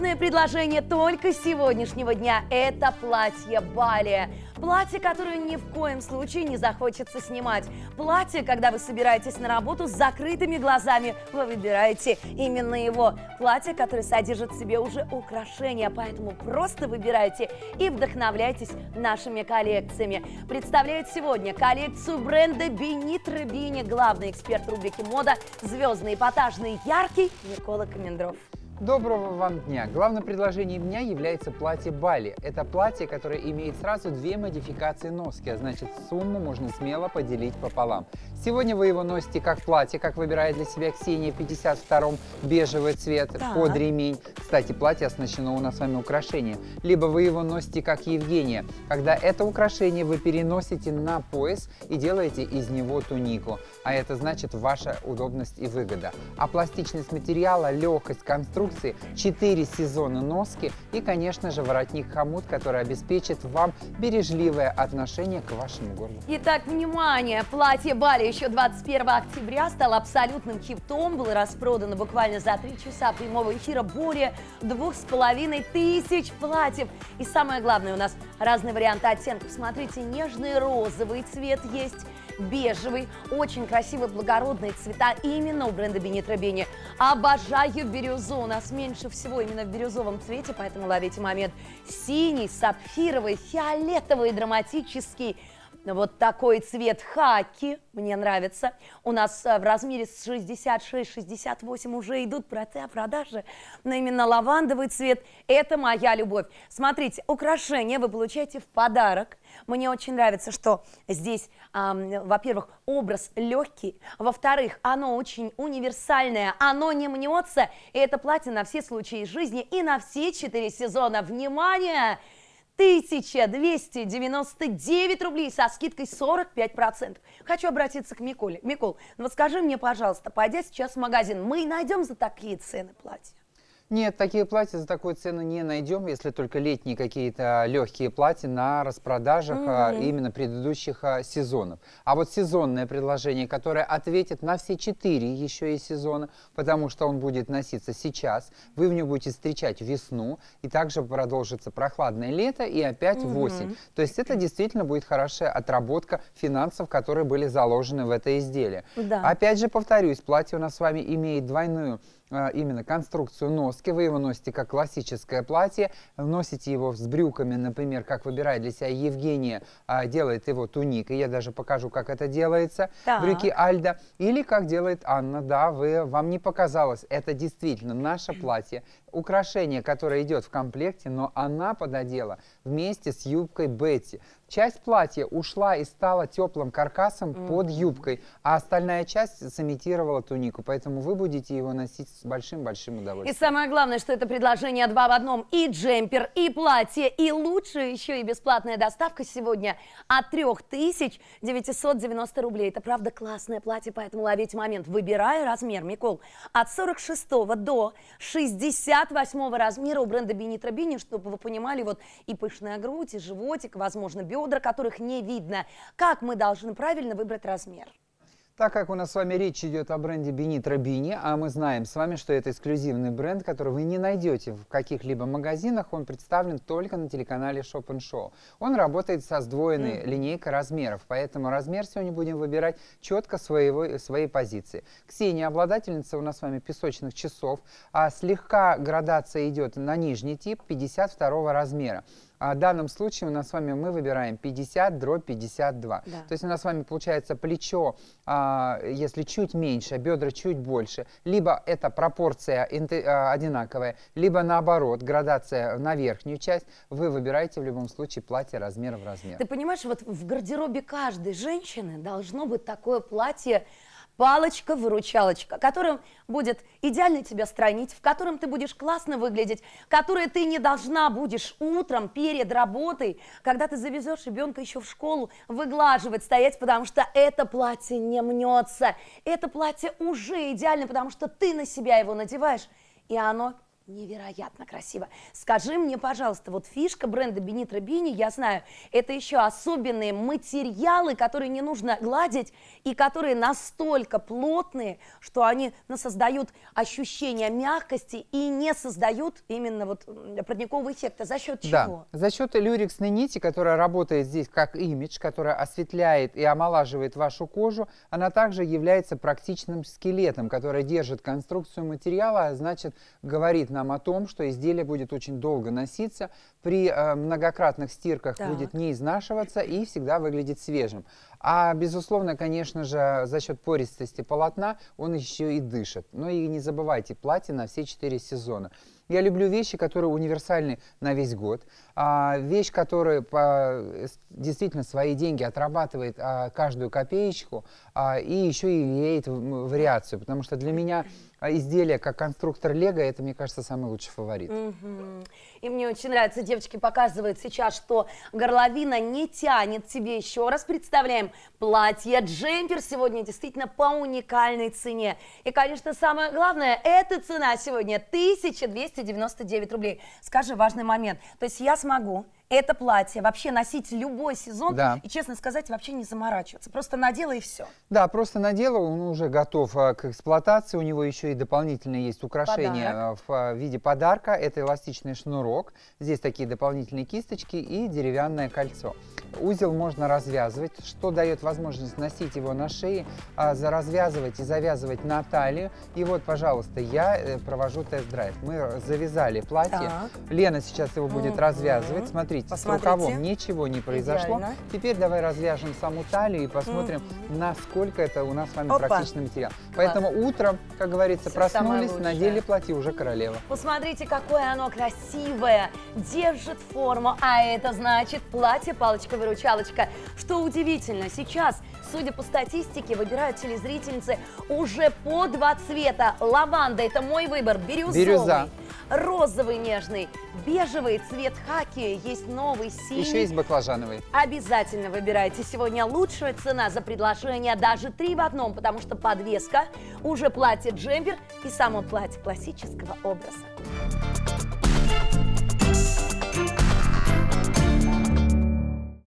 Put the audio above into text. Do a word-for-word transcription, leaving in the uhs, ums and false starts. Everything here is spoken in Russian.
Главное предложение только сегодняшнего дня – это платье Бали. Платье, которое ни в коем случае не захочется снимать. Платье, когда вы собираетесь на работу с закрытыми глазами, вы выбираете именно его. Платье, которое содержит в себе уже украшения, поэтому просто выбирайте и вдохновляйтесь нашими коллекциями. Представляет сегодня коллекцию бренда Бенитра Бини главный эксперт рубрики «Мода», звездный, эпатажный, яркий Никола Комендров. Доброго вам дня! Главным предложением дня является платье Бали. Это платье, которое имеет сразу две модификации носки, а значит сумму можно смело поделить пополам. Сегодня вы его носите как платье, как выбирает для себя Ксения в пятьдесят втором, бежевый цвет, да, под ремень. Кстати, платье оснащено у нас с вами украшением. Либо вы его носите как Евгения, когда это украшение вы переносите на пояс и делаете из него тунику. А это значит ваша удобность и выгода. А пластичность материала, легкость конструкции, четыре сезона носки и, конечно же, воротник-хомут, который обеспечит вам бережливое отношение к вашему горлу. Итак, внимание! Платье Бали еще двадцать первого октября стало абсолютным хитом. Было распродано буквально за три часа прямого эфира более двух с половиной тысяч платьев. И самое главное, у нас разные варианты оттенков. Смотрите, нежный розовый цвет есть, бежевый, очень красивый, благородные цвета именно у бренда Бенитра Бини. Обожаю бирюзу, у нас меньше всего именно в бирюзовом цвете, поэтому ловите момент. Синий, сапфировый, фиолетовый, драматический. Вот такой цвет хаки, мне нравится. У нас в размере шестьдесят шесть шестьдесят восемь уже идут продажи, но именно лавандовый цвет – это моя любовь. Смотрите, украшения вы получаете в подарок. Мне очень нравится, что здесь, э, во-первых, образ легкий, во-вторых, оно очень универсальное, оно не мнется, и это платье на все случаи жизни и на все четыре сезона. Внимание! тысяча двести девяносто девять рублей со скидкой сорок пять процентов. Хочу обратиться к Миколе. Микол, ну вот скажи мне, пожалуйста, пойдя сейчас в магазин, мы найдем за такие цены платья? Нет, такие платья за такую цену не найдем, если только летние какие-то легкие платья на распродажах mm-hmm. а, именно предыдущих а, сезонов. А вот сезонное предложение, которое ответит на все четыре еще и сезона, потому что он будет носиться сейчас, вы в нем будете встречать весну, и также продолжится прохладное лето и опять mm-hmm. осень. То есть это действительно будет хорошая отработка финансов, которые были заложены в это изделие. Да. Опять же повторюсь, платье у нас с вами имеет двойную именно конструкцию носки. Вы его носите как классическое платье, носите его с брюками, например, как выбирает для себя Евгения, делает его туникой. Я даже покажу, как это делается. Так. Брюки Альда. Или как делает Анна. Да, вы, вам не показалось. Это действительно наше платье. Украшение, которое идет в комплекте, но она пододела вместе с юбкой Бетти. Часть платья ушла и стала теплым каркасом mm-hmm. под юбкой, а остальная часть сымитировала тунику. Поэтому вы будете его носить с большим-большим удовольствием. И самое главное, что это предложение два в одном. И джемпер, и платье, и лучше еще и бесплатная доставка сегодня от трёх тысяч девятисот девяноста рублей. Это правда классное платье, поэтому ловите момент. Выбирая размер, Микол, от сорок шестого до шестьдесят восьмого размера у бренда Бенитра Бини, чтобы вы понимали, вот и пышная грудь, и животик, возможно, бедра, которых не видно. Как мы должны правильно выбрать размер? Так как у нас с вами речь идет о бренде Бенитра Бини, а мы знаем с вами, что это эксклюзивный бренд, который вы не найдете в каких-либо магазинах, он представлен только на телеканале Shop and Show. Он работает со сдвоенной mm. линейкой размеров, поэтому размер сегодня будем выбирать четко своего, своей позиции. Ксения, обладательница у нас с вами песочных часов, а слегка градация идет на нижний тип пятьдесят второго размера. А в данном случае у нас с вами мы выбираем пятьдесят дробь пятьдесят два. Да. То есть у нас с вами получается плечо, а, если чуть меньше, бедра чуть больше, либо эта пропорция а, одинаковая, либо наоборот, градация на верхнюю часть, вы выбираете в любом случае платье размер в размер. Ты понимаешь, вот в гардеробе каждой женщины должно быть такое платье, палочка-выручалочка, которым будет идеально тебя стройнить, в котором ты будешь классно выглядеть, которое ты не должна будешь утром перед работой, когда ты завезешь ребенка еще в школу, выглаживать, стоять, потому что это платье не мнется. Это платье уже идеально, потому что ты на себя его надеваешь, и оно Невероятно красиво. Скажи мне, пожалуйста, вот фишка бренда Benito Bini, я знаю, это еще особенные материалы, которые не нужно гладить и которые настолько плотные, что они ну, создают ощущение мягкости и не создают именно вот парникового эффекта. За счет чего? Да, за счет люрексной нити, которая работает здесь как имидж, которая осветляет и омолаживает вашу кожу. Она также является практичным скелетом, который держит конструкцию материала, а значит, говорит нам о том, что изделие будет очень долго носиться, при э, многократных стирках так. будет не изнашиваться и всегда выглядит свежим. А, безусловно, конечно же, за счет пористости полотна он еще и дышит. Но и не забывайте, платье на все четыре сезона. Я люблю вещи, которые универсальны на весь год. А, вещь, которая по, действительно свои деньги отрабатывает а, каждую копеечку а, и еще и имеет вариацию. Потому что для меня изделие как конструктор Лего, это, мне кажется, самый лучший фаворит. Mm-hmm. И мне очень нравится, девочки показывают сейчас, что горловина не тянет себе. Еще раз представляем, платье-джемпер сегодня действительно по уникальной цене. И, конечно, самое главное, эта цена сегодня тысяча двести девяносто девять рублей. Скажи, важный момент. То есть я смогу это платье вообще носить любой сезон да. и, честно сказать, вообще не заморачиваться. Просто надела и все. Да, просто надела, он уже готов а, к эксплуатации. У него еще и дополнительные есть украшения Подарок. в а, виде подарка. Это эластичный шнурок. Здесь такие дополнительные кисточки и деревянное кольцо. Узел можно развязывать, что дает возможность носить его на шее, а, развязывать и завязывать на талию. И вот, пожалуйста, я э, провожу тест-драйв. Мы завязали платье. Так. Лена сейчас его будет mm-hmm. развязывать. Смотрите. С рукавом ничего не произошло. Идеально. Теперь давай развяжем саму талию и посмотрим, mm-hmm. насколько это у нас с вами Опа. практичный материал. Поэтому Класс. утром, как говорится, Все проснулись, надели платье, уже королева. Посмотрите, какое оно красивое, держит форму, а это значит платье палочка-выручалочка. Что удивительно, сейчас, судя по статистике, выбирают телезрительницы уже по два цвета. Лаванда – это мой выбор, бирюзовый. Бирюза. Розовый нежный, бежевый цвет хаки, есть новый синий. Еще есть баклажановый. Обязательно выбирайте. Сегодня лучшая цена за предложение, даже три в одном, потому что подвеска, уже платье-джемпер и само платье классического образа.